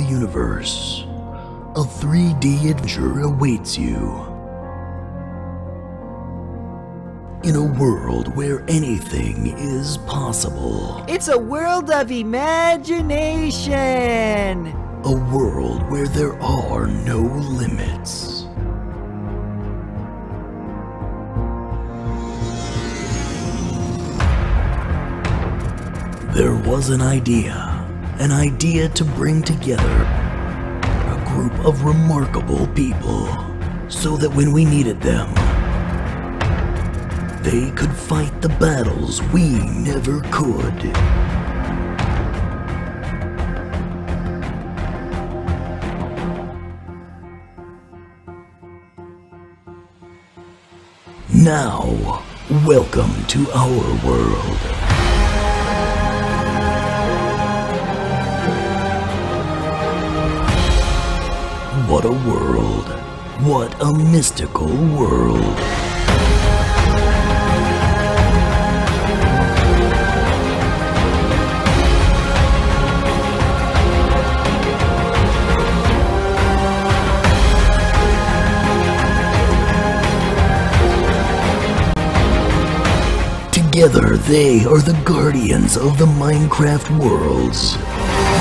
universe. A 3D adventure awaits you. In a world where anything is possible. It's a world of imagination! A world where there are no limits. There was an idea to bring together a group of remarkable people so that when we needed them, they could fight the battles we never could. Now, welcome to our world. What a world. What a mystical world. Together, they are the guardians of the Minecraft worlds.